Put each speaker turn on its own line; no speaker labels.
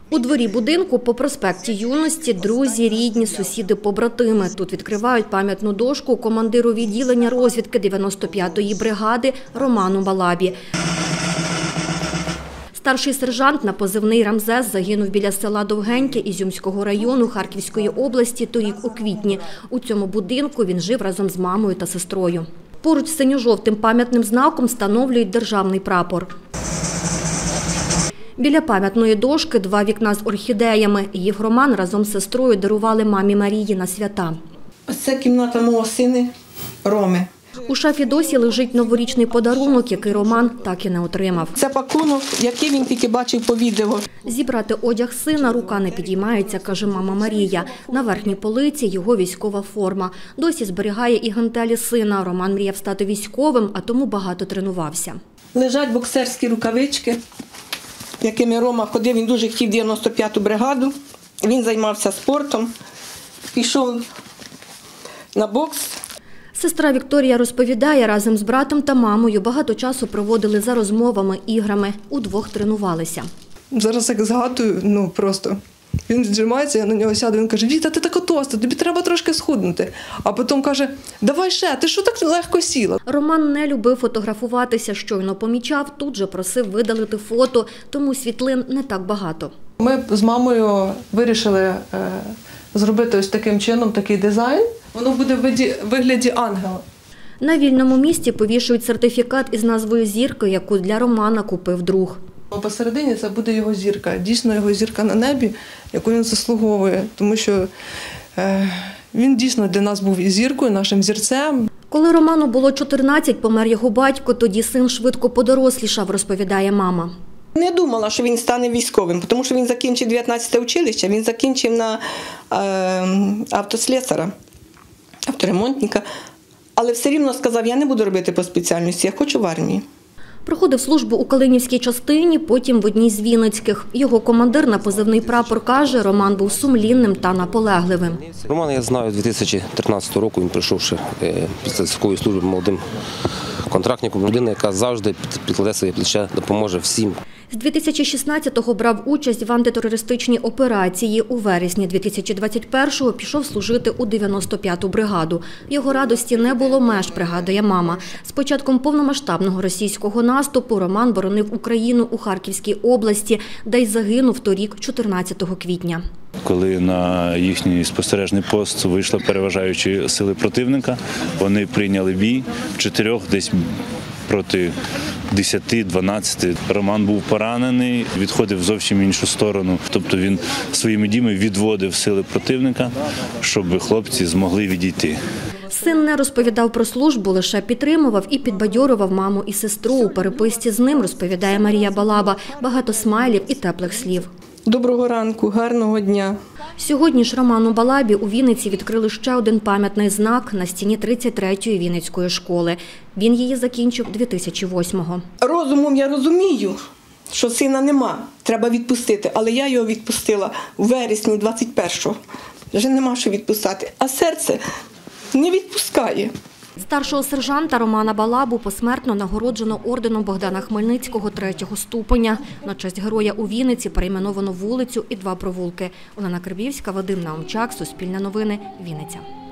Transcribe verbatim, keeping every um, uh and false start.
У дворі будинку по проспекті Юності друзі, рідні, сусіди, побратими. Тут відкривають пам'ятну дошку командиру відділення розвідки дев'яносто п'ятої бригади Роману Балабі. Старший сержант на позивний «Рамзес» загинув біля села Довгеньке Ізюмського району Харківської області торік у квітні. У цьому будинку він жив разом з мамою та сестрою. Поруч з синьо-жовтим пам'ятним знаком встановлюють державний прапор. Біля пам'ятної дошки два вікна з орхідеями. Їх Роман разом з сестрою дарували мамі Марії на свята.
Ось це кімната мого сина Роми.
У шафі досі лежить новорічний подарунок, який Роман так і не отримав.
Це пакунок, який він тільки бачив по відео.
Зібрати одяг сина рука не підіймається, каже мама Марія. На верхній полиці його військова форма. Досі зберігає і гантелі сина. Роман мріяв стати військовим, а тому багато тренувався.
Лежать боксерські рукавички, якими Рома ходив. Він дуже хотів дев'яносто п'яту бригаду. Він займався спортом, пішов на бокс.
Сестра Вікторія розповідає, разом з братом та мамою багато часу проводили за розмовами, іграми. Удвох тренувалися.
Зараз як згадую, ну просто, він віджимається, я на нього сяду, він каже: «Віта, ти така товста, тобі треба трошки схуднути». А потім каже: «Давай ще, ти що так легко сіла?»
Роман не любив фотографуватися, щойно помічав, тут же просив видалити фото, тому світлин не так багато.
Ми з мамою вирішили е, зробити ось таким чином такий дизайн. Воно буде в виді, вигляді ангела.
На вільному місці повішують сертифікат із назвою «Зірка», яку для Романа купив друг.
Посередині це буде його зірка, дійсно його зірка на небі, яку він заслуговує, тому що е, він дійсно для нас був і зіркою, нашим зірцем.
Коли Роману було чотирнадцять, помер його батько, тоді син швидко подорослішав, розповідає мама.
Не думала, що він стане військовим, тому що він закінчив дев'ятнадцяте училище, він закінчив на е, автослесара, авторемонтника, але все рівно сказав: «Я не буду робити по спеціальності, я хочу в армії».
Проходив службу у Калинівській частині, потім в одній з Вінницьких. Його командир на позивний прапор каже, Роман був сумлінним та наполегливим.
Романа я знаю з дві тисячі тринадцятого року, він прийшовши після військової служби молодим контрактником, людина, яка завжди підкладе своє плече, допоможе всім.
З дві тисячі шістнадцятого брав участь в антитерористичній операції. У вересні дві тисячі двадцять першого пішов служити у дев'яносто п'яту бригаду. Його радості не було меж, пригадує мама. З початком повномасштабного російського наступу Роман боронив Україну у Харківській області, де й загинув торік, чотирнадцятого квітня.
Коли на їхній спостережний пост вийшли переважаючі сили противника, вони прийняли бій в чотирьох десь проти десяти-дванадцяти. Роман був поранений, відходив зовсім в іншу сторону. Тобто він своїми діями відводив сили противника, щоб хлопці змогли відійти.
Син не розповідав про службу, лише підтримував і підбадьорював маму і сестру. У переписці з ним, розповідає Марія Балаба, багато смайлів і теплих слів.
Доброго ранку, гарного дня.
Сьогодні ж Роману Балабі у Вінниці відкрили ще один пам'ятний знак на стіні тридцять третьої Вінницької школи. Він її закінчив дві тисячі восьмого.
Розумом я розумію, що сина нема, треба відпустити, але я його відпустила в вересні двадцять першого. Вже нема що відпускати, а серце не відпускає.
Старшого сержанта Романа Балабу посмертно нагороджено орденом Богдана Хмельницького третього ступеня. На честь героя у Вінниці перейменовано вулицю і два провулки. Олена Кирбівська, Вадим Наумчак, Суспільне новини, Вінниця.